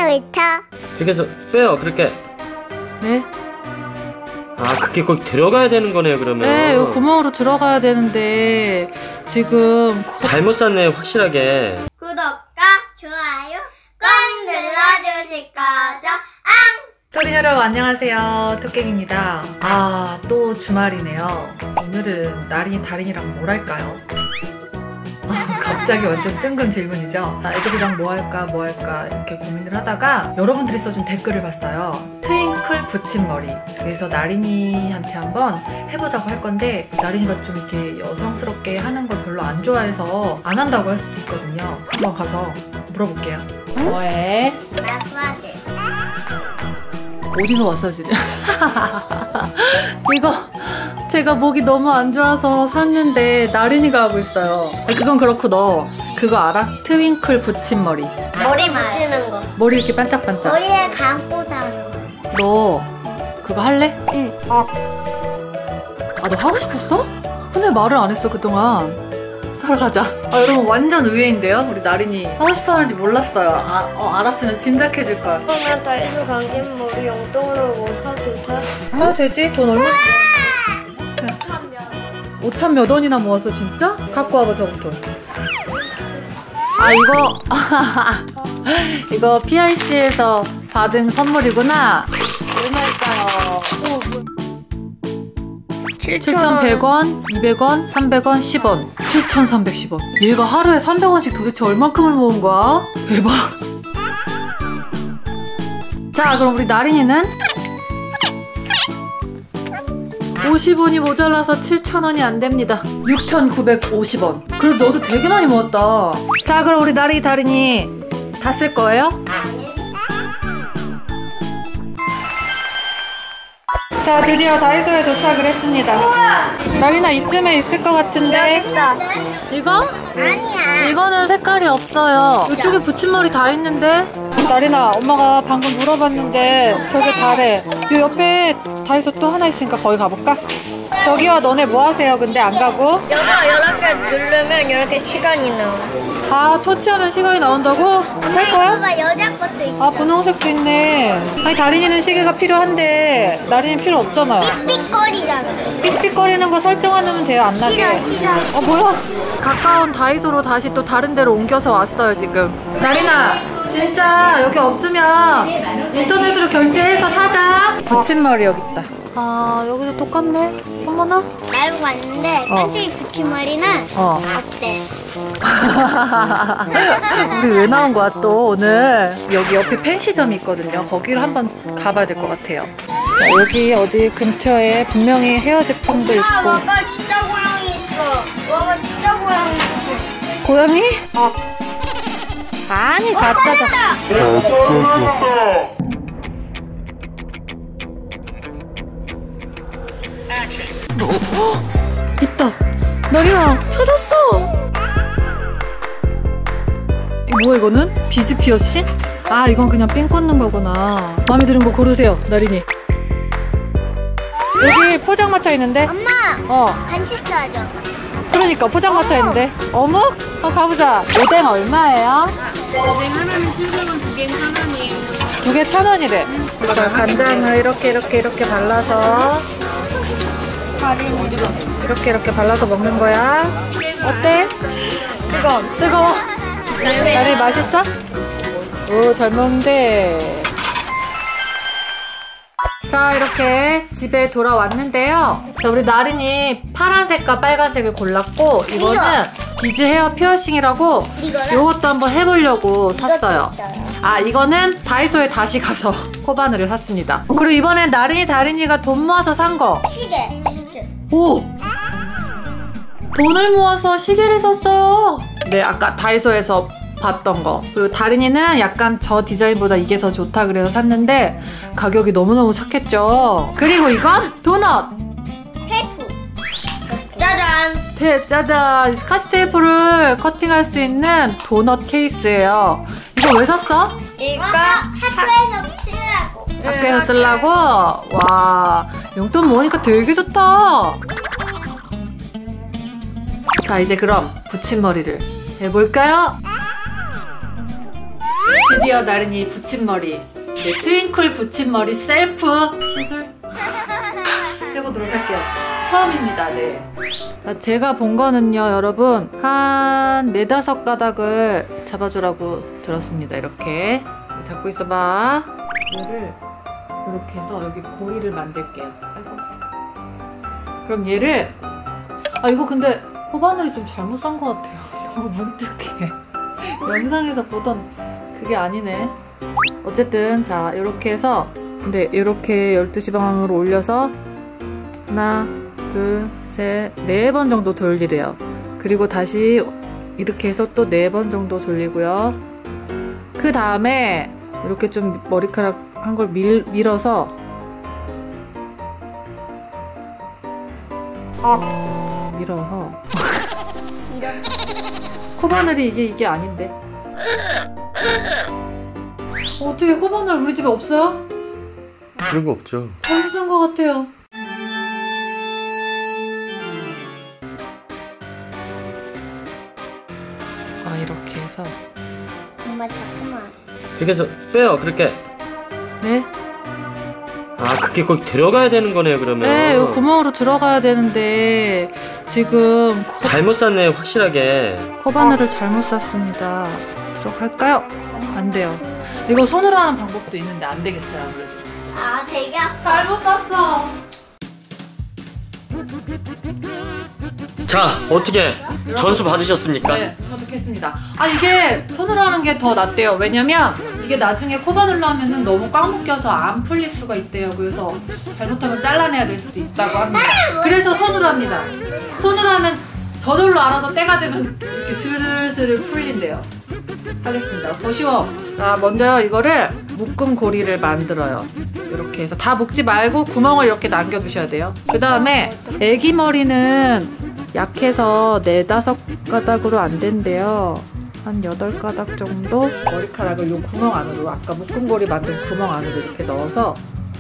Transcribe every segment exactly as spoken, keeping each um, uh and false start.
놀이터. 이렇게 해서 빼요. 그렇게. 네? 아, 그게 거기 들어가야 되는 거네요, 그러면. 네, 이 구멍으로 들어가야 되는데 지금 코... 잘못 샀네요, 확실하게. 구독과 좋아요 꼭 눌러주실 거죠? 앙! 토린 여러분 안녕하세요, 토깽입니다. 아, 또 주말이네요. 오늘은 나린이 다린이랑 뭘 할까요? 갑자기 완전 뜬금 질문이죠. 애들이랑 뭐 할까 뭐 할까 이렇게 고민을 하다가 여러분들이 써준 댓글을 봤어요. 트윙클 붙임머리. 그래서 나린이한테 한번 해보자고 할 건데, 나린이가 좀 이렇게 여성스럽게 하는 걸 별로 안 좋아해서 안 한다고 할 수도 있거든요. 한번 가서 물어볼게요. 뭐해? 마사지. 어디서 마사지를? 이거 제가 목이 너무 안 좋아서 샀는데 나린이가 하고 있어요. 그건 그렇고 너 그거 알아? 트윙클 붙임머리. 머리 붙이는 거. 머리 이렇게 반짝반짝. 머리에 감고 사는 거. 너 그거 할래? 응. 아, 너 하고 싶었어? 근데 말을 안 했어 그동안. 사러 가자. 아, 여러분 완전 의외인데요? 우리 나린이 하고 싶어 하는지 몰랐어요. 아, 어, 알았으면 진작 해줄 걸. 나 다이소 감긴 머리 용돈으로 뭐 사도 돼? 사도 되지? 돈 얼마? 오천 몇 원이나 모았어 진짜? 갖고 와봐 저거 돈. 아, 이거 이거 피아이씨에서 받은 선물이구나. 얼마일까요? 칠천백 원, 이백 원, 삼백 원, 십 원. 칠천삼백십 원. 얘가 하루에 삼백 원씩 도대체 얼만큼을 모은 거야? 대박. 자, 그럼 우리 나린이는 오십 원이 모자라서 칠천 원이 안 됩니다. 육천구백오십 원. 그래도 너도 되게 많이 모았다. 자, 그럼 우리 나린이 다린이 다 쓸 거예요? 자, 드디어 다이소에 도착을 했습니다. 우와! 나린아, 이쯤에 있을 것 같은데. 있다. 이거? 아니야. 이거는 색깔이 없어요. 이쪽에 붙임머리 다 있는데. 나린아, 엄마가 방금 물어봤는데 저게 다래. 이 옆에 다이소 또 하나 있으니까 거기 가볼까? 저기요, 너네 뭐 하세요? 근데 안 가고? 이거 이렇게 누르면 이렇게 시간이 나와. 아, 터치하면 시간이 나온다고? 살 거야? 봐봐, 여자 것도 있어. 아, 분홍색도 있네. 아니, 다린이는 시계가 필요한데 나린이는 필요 없잖아요. 삑삑거리잖아. 삑삑거리는 거 설정해놓으면 돼요, 안 나게. 싫어, 싫어. 어, 뭐야? 가까운 다이소로 다시 또 다른 데로 옮겨서 왔어요, 지금. 나린아, 진짜 여기 없으면 인터넷으로 결제해서 사자. 붙임머리 여기 있다. 아, 여기도 똑같네. 어머나. 알고 왔는데 어. 한쪽이 붙임머리는 어. 어때? 우리 왜 나온 거야 또 오늘? 여기 옆에 펜시점이 있거든요. 거기를 한번 가봐야 될 것 같아요. 여기 어디 근처에 분명히 헤어 제품도 있고. 아, 와가 진짜 고양이 있어. 와가 진짜 고양이 있어. 고양이? 어. 아니, 가짜다. 어, 있다. 나린아, 찾았어. 이거 뭐야, 이거는? 비즈 피어싱? 아, 이건 그냥 삥 꽂는 거구나. 마음에 드는 거 고르세요, 나린이. 여기 포장마차 있는데? 엄마, 어, 간식 사줘. 그러니까 포장마차 있는데. 어묵? 어, 가보자. 오뎅 얼마예요? 오뎅 하나는 칠백 원, 두 개는 천 원이에요. 두 개 천 원이래. 자, 간장을 이렇게 이렇게 이렇게 발라서 이렇게 이렇게 발라서 먹는 거야. 어때? 뜨거. 뜨거워. 나린이 맛있어? 오, 잘 먹는데. 자, 이렇게 집에 돌아왔는데요. 자, 우리 나린이 파란색과 빨간색을 골랐고, 이거는 비즈 헤어 피어싱이라고 이거는 요것도 한번 해보려고 샀어요. 이것도 있어요. 아, 이거는 다이소에 다시 가서 코바늘을 샀습니다. 그리고 이번엔 나린이 다린이가 돈 모아서 산 거. 시계. 시계. 오! 돈을 모아서 시계를 샀어요. 네, 아까 다이소에서 봤던 거. 그리고 다린이는 약간 저 디자인보다 이게 더 좋다 그래서 샀는데 가격이 너무너무 착했죠. 그리고 이건 도넛. 테이프. 짜잔. 테, 짜잔. 스카치 테이프를 커팅할 수 있는 도넛 케이스예요. 이거 왜 샀어? 이거 학교에서 쓰려고. 학교에서 쓰려고? 와, 용돈 모으니까 되게 좋다. 자, 이제 그럼 붙임머리를 해볼까요? 드디어 나린이 붙임머리, 네, 트윙클 붙임머리 셀프 시술 해보도록 할게요. 처음입니다. 네. 자, 제가 본 거는요, 여러분, 한 네다섯 가닥을 잡아주라고 들었습니다. 이렇게 잡고 있어봐. 얘를 이렇게 해서 여기 고리를 만들게요. 아이고. 그럼 얘를, 아 이거 근데 코바늘이 좀 잘못 산 것 같아요. 너무 뭉툭해. 영상에서 보던 그게 아니네. 어쨌든 자 이렇게 해서, 근데 이렇게 열두 시 방향으로 올려서 하나 둘 셋 네 번 정도 돌리래요. 그리고 다시 이렇게 해서 또 네 번 정도 돌리고요. 그 다음에 이렇게 좀 머리카락 한 걸 밀어서 어, 밀어서 코바늘이 이게 이게 아닌데. 어떻게 코바늘 우리 집에 없어요? 그런 거 없죠. 잘못 산 것 같아요. 아 이렇게 해서. 엄마 잠깐만. 그렇게 해서 빼요. 그렇게. 네? 아 그게 거기 들어가야 되는 거네요. 그러면. 네, 이 구멍으로 들어가야 되는데 지금 코, 잘못 샀네요. 확실하게. 코바늘을 잘못 샀습니다. 들어갈까요? 안 돼요. 이거 손으로 하는 방법도 있는데 안 되겠어요, 아무래도. 아 되게 아파. 잘못 샀어. 자 어떻게 전수 받으셨습니까? 네, 받겠습니다. 아 이게 손으로 하는 게 더 낫대요. 왜냐면 이게 나중에 코바늘로 하면은 너무 꽉 묶여서 안 풀릴 수가 있대요. 그래서 잘못하면 잘라내야 될 수도 있다고 합니다. 그래서 손으로 합니다. 손으로 하면 저절로 알아서 때가 되면 이렇게 스르스르 풀린대요. 하겠습니다. 더 쉬워. 자, 먼저 이거를 묶음 고리를 만들어요. 이렇게 해서 다 묶지 말고 구멍을 이렇게 남겨두셔야 돼요. 그 다음에 애기 머리는 약해서 네다섯 가닥으로 안 된대요. 한 여덟 가닥 정도 머리카락을 요 구멍 안으로, 아까 묶음고리 만든 구멍 안으로 이렇게 넣어서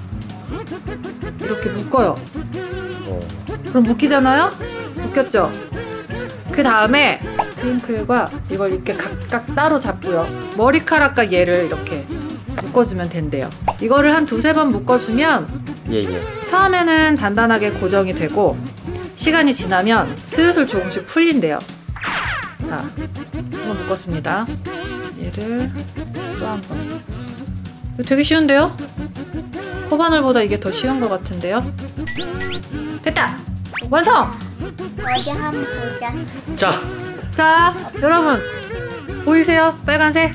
이렇게 묶어요. 어. 그럼 묶이잖아요? 묶였죠? 그 다음에 트윙클과 이걸 이렇게 각각 따로 잡고요. 머리카락과 얘를 이렇게 묶어주면 된대요. 이거를 한 두세 번 묶어주면 예예. 처음에는 단단하게 고정이 되고 시간이 지나면 슬슬 조금씩 풀린대요. 자, 한번 묶었습니다. 얘를 또 한 번. 이거 되게 쉬운데요? 코바늘보다 이게 더 쉬운 것 같은데요? 됐다! 완성! 어디 한번 보자. 자 자, 여러분 보이세요? 빨간색?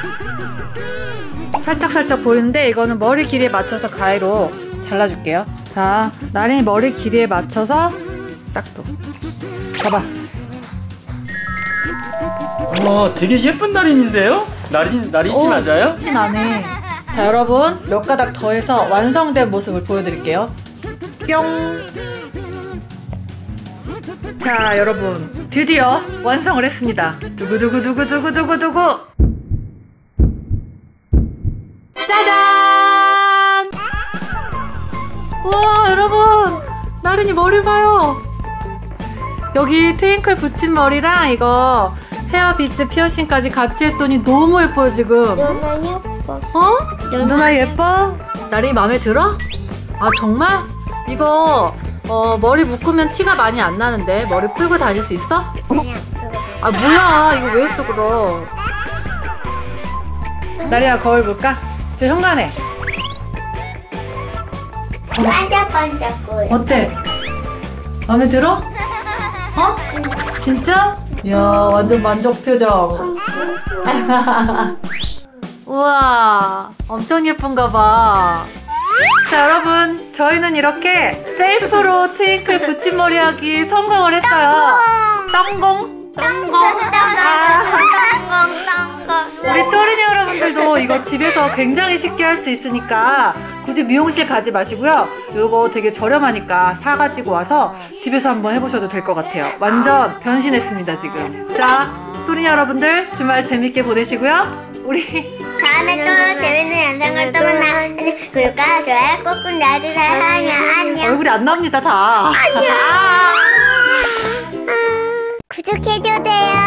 살짝살짝 보이는데 이거는 머리 길이에 맞춰서 가위로 잘라줄게요. 자, 나린이 머리 길이에 맞춰서 싹둑. 봐봐. 와 되게 예쁜 나린인데요? 나린 나린 씨 오, 맞아요? 티 나네. 자, 여러분 몇 가닥 더 해서 완성된 모습을 보여드릴게요. 뿅. 자, 여러분 드디어 완성을 했습니다. 두구두구두구두구두구두구. 짜잔! 우와, 여러분 나린이 머리 봐요. 여기 트윙클 붙임머리랑 이거 헤어 비츠 피어싱까지 같이 했더니 너무 예뻐요 지금. 누나 예뻐. 어? 누나 누나 예뻐? 나린이 마음에 들어? 아 정말? 이거 어, 머리 묶으면 티가 많이 안 나는데 머리 풀고 다닐 수 있어? 그냥 아 뭐야, 이거 왜 했어 그럼. 나린아 거울 볼까? 저 현관에. 반짝반짝거려. 어때? 마음에 들어? 어? 진짜? 이야, 완전 만족 표정. 우와, 엄청 예쁜가 봐. 자, 여러분 저희는 이렇게 셀프로 트윙클 붙임머리 하기 성공을 했어요. 땅공 땅공. 아, 우리 또린이 여러분들도 이거 집에서 굉장히 쉽게 할 수 있으니까 굳이 미용실 가지 마시고요. 이거 되게 저렴하니까 사가지고 와서 집에서 한번 해보셔도 될 것 같아요. 완전 변신했습니다 지금. 자, 또린이 여러분들 주말 재밌게 보내시고요. 우리 다음에 또 재밌는 영상을 또 만나. 구독과 좋아요 꾹꾹 눌러주세요. 안녕. 얼굴이 안 나옵니다 다. 구독해주세요.